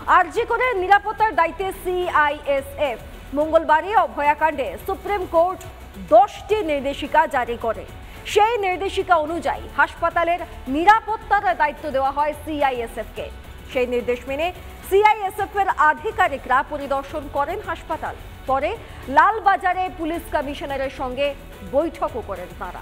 আরজি করে নিরাপত্তার দায়িত্বে সিআইএসএফ মঙ্গলবারই অভয়াকাণ্ডে সুপ্রিম কোর্ট 10টি নির্দেশিকা জারি করে। সেই নির্দেশিকা অনুযায়ী হাসপাতালের নিরাপত্তার দায়িত্ব দেওয়া হয় সিআইএসএফকে। সেই নির্দেশ মেনে সিআইএসএফ এর আধিকারিকরা পরিদর্শন করেন হাসপাতাল। পরে লালবাজারে পুলিশ কমিশনারের সঙ্গে বৈঠকও করেন তারা।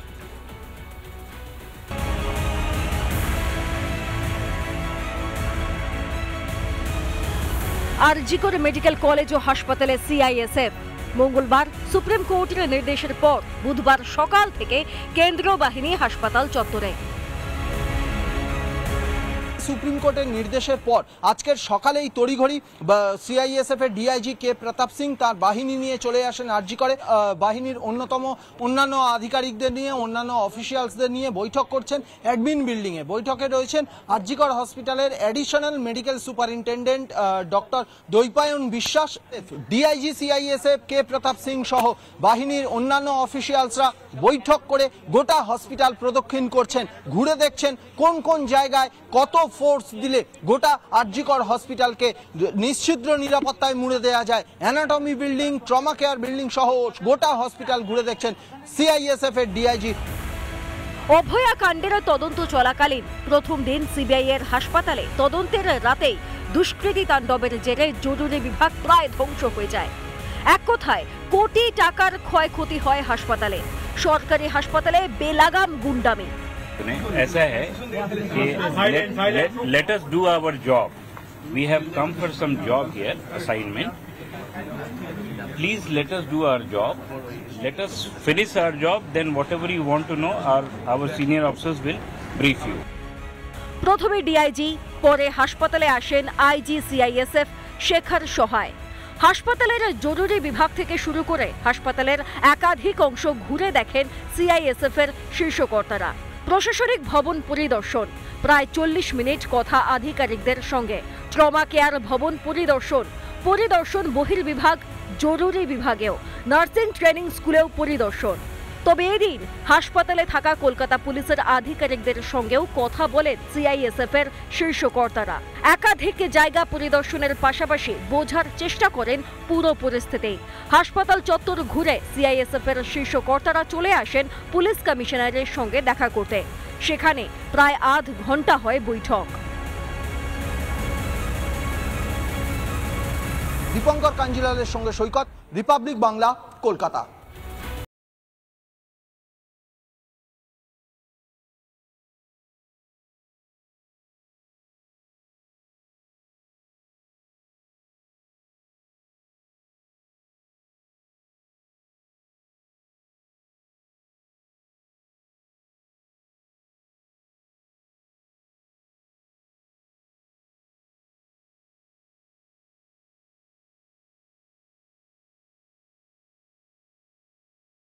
আরজিকর মেডিকেল কলেজ ও হাসপাতালে সিআইএসএফ মঙ্গলবার সুপ্রিম কোর্টের নির্দেশের পর বুধবার সকাল থেকে কেন্দ্রীয় বাহিনী হাসপাতাল চত্বরে। সুপ্রিম কোর্টের নির্দেশের পর আজকের সকালেই তড়িঘড়ি সিআইএসএফ এর ডিআইজি কে প্রতাপ সিং তার বাহিনী নিয়ে চলে আসেন আরজি করে। বাহিনীর অন্যান্য আধিকারিকদের নিয়ে, অন্যান্য অফিসিয়ালসদের নিয়ে বৈঠক করছেন অ্যাডমিন বিল্ডিংয়ে। বৈঠকে রয়েছেন আরজিকর হসপিটালের additional medical superintendent doctor Dwaipayan Biswas. DIG CISF K Pratap Singh সহ বাহিনীর অন্যান্য অফিসিয়ালসরা বৈঠক করে গোটা হসপিটাল প্রদক্ষিণ করছেন, ঘুরে দেখছেন কোন কোন জায়গায় কত ফোর্স দিলে গোটা আরজিকর হসপিটালকে নিশ্চিদ্র নিরাপত্তায় মুড়ে দেওয়া যায়। Anatomy building, trauma care building সহ গোটা হসপিটাল ঘুরে দেখছেন সিআইএসএফ এর ডিআইজি। অভয়াকাণ্ডের তদন্ত চলাকালীন প্রথম দিন সিবিআই এর হাসপাতালে তদন্তের রাতেই দুষ্কৃতী তাণ্ডবের জেরে জরুরি বিভাগ প্রায় ধ্বংস হয়ে যায়। এক কথায় কোটি টাকার ক্ষয়ক্ষতি হয় হাসপাতালে। সরকারি হাসপাতালে বেলাগাম গুন্ডামি। ऐसा है कि let us do our job. We have come for some job here, assignment. Please let us do our job. Let us finish our job. Then whatever you want to know, our senior officers will brief you. প্রথমে DIG, পরে হাসপাতালে আসেন IG CISF Shekhar সহায়। হাসপাতালের জরুরি বিভাগ থেকে শুরু করে হাসপাতালের একাধিক অংশ ঘুরে দেখেন সিআইএসএফ এর শীর্ষ কর্তারা। প্রশাসনিক ভবন পরিদর্শন, প্রায় 40 মিনিট কথা আধিকারিকদের সঙ্গে। ট্রমা কেয়ার ভবন পরিদর্শন বহির্বিভাগ, জরুরি বিভাগেও, নার্সিং ট্রেনিং স্কুলেও পরিদর্শন। তবে এদিন হাসপাতালে থাকা কলকাতা পুলিশের আধিকারিকদের সঙ্গেও কথা বলেন সিআইএসএফ এর শীর্ষ কর্তারা। একাধিক জায়গা পরিদর্শনের পাশাপাশি বোঝার চেষ্টা করেন পুরো পরিস্থিতি। হাসপাতাল চত্বর ঘুরে সিআইএসএফ এর শীর্ষ কর্তারা চলে আসেন পুলিশ কমিশনারের সঙ্গে দেখা করতে। সেখানে প্রায় আধ ঘন্টা হয় বৈঠক। দীপঙ্কর কাঞ্জিলালের সঙ্গে সৈকত, রিপাবলিক বাংলা, কলকাতা।